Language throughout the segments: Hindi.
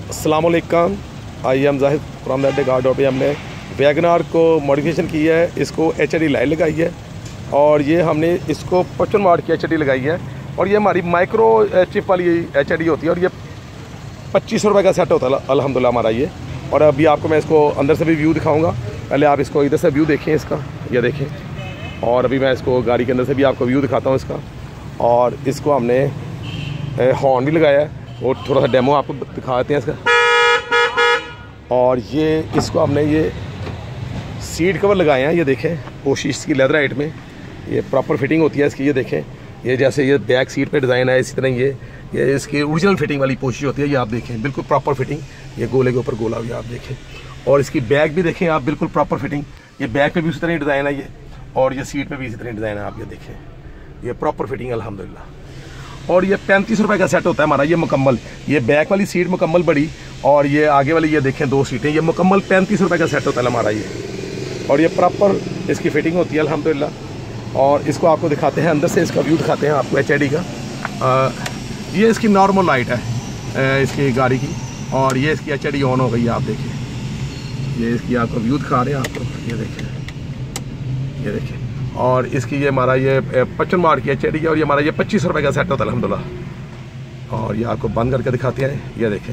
अस्सलामुअलैकुम, I am Zahid from that car पे। हमने वैगनार को मॉडिफिकेशन की है, इसको HID लाइट लगाई है और ये हमने इसको 55 वाट की HID लगाई है और ये हमारी माइक्रो चिप वाली HID होती है और ये 2500 रुपये का सेट होता है अल्हम्दुलिल्लाह हमारा ये। और अभी आपको मैं इसको अंदर से भी व्यू दिखाऊंगा, पहले आप इसको इधर से व्यू देखें इसका, ये देखें। और अभी मैं इसको गाड़ी के अंदर से भी आपको व्यू दिखाता हूँ इसका। और इसको हमने हॉर्न भी लगाया है और थोड़ा सा डेमो आपको दिखा देते हैं इसका। और ये इसको हमने ये सीट कवर लगाए हैं, ये देखें कोशिश की लेदर हाइट में, ये प्रॉपर फिटिंग होती है इसकी। ये देखें, ये जैसे ये बैक सीट पे डिज़ाइन है, इसी तरह ये इसकी ओरिजिनल फिटिंग वाली कोशिश होती है। ये आप देखें बिल्कुल प्रॉपर फिटिंग, ये गोले के ऊपर गोला हुआ आप देखें। और इसकी बैक भी देखें आप, बिल्कुल प्रॉपर फिटिंग, ये बैक पे भी उसी तरह डिज़ाइन है ये, और ये सीट पे भी इसी तरह डिज़ाइन है आप ये देखें, ये प्रॉपर फिटिंग अल्हम्दुलिल्लाह। और ये 3500 रुपये का सेट होता है हमारा ये मुकम्मल। ये बैक वाली सीट मुकम्मल बड़ी और ये आगे वाली ये देखें 2 सीटें, ये मुकम्मल 3500 रुपये का सेट होता है हमारा ये। और ये प्रॉपर इसकी फिटिंग होती है अल्हम्दुलिल्लाह। और इसको आपको दिखाते हैं अंदर से, इसका व्यू दिखाते हैं आपको HID का। ये इसकी नॉर्मल लाइट है इसकी गाड़ी की, और ये इसकी HID ऑन हो गई है आप देखिए। ये इसकी आपको व्यू दिखा रहे हैं आपको, ये देखें, ये देखें। और इसकी ये हमारा ये 55 वाट की HID है और ये हमारा ये 2500 रुपये का सेट होता है अल्हम्दुलिल्लाह। और ये आपको बंद करके दिखाते हैं, ये देखें।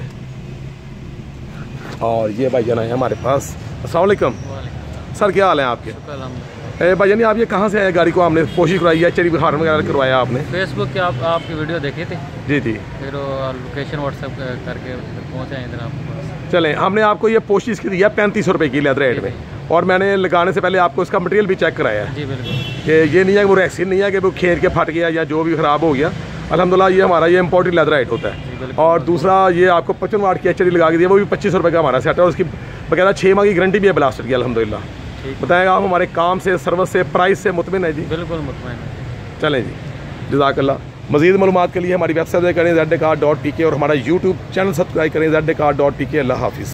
और ये भाई जान है हमारे पास। अस्सलाम वालेकुम सर, क्या हाल है आपके? भाई जान आप ये कहाँ से आए? गाड़ी को हमने कोशिश करवाई है, HID हार्न वगैरह करवाया आपने? फेसबुक की आपकी वीडियो देखी थी जी जी, फिर लोकेशन व्हाट्सएप करके पहुँचे इधर आपके पास। चलें, हमने आपको ये कोशिश की है 3500 रुपये की लेदर रेट में, और मैंने लगाने से पहले आपको इसका मटेरियल भी चेक कराया है। जी बिल्कुल, कि ये नहीं है कि वो रैक्सीन नहीं है कि वो खेल के फट गया या जो भी ख़राब हो गया। अल्हम्दुलिल्लाह ये हमारा ये इम्पोर्टेड लेदर राइट होता है। और दूसरा ये आपको 55 वाट की HID लगा के दिया, वो भी 2500 रुपये का हमारा सेट है और उसकी बकायदा 6 माह की गारंटी भी है ब्लास्टर की अल्हम्दुलिल्लाह। बताएगा आप हमारे काम से, सर्विस से, प्राइस से मुतमिन है जी? बिल्कुल मुतमिन है। चलें जी, जज़ाकल्लाह। मज़ीद मालूमात के लिए हमारी वेबसाइट करें ZDCar.tk और हमारा YouTube चैनल सब्सक्राइब करें ZDCar.tk। अल्लाह हाफिज़।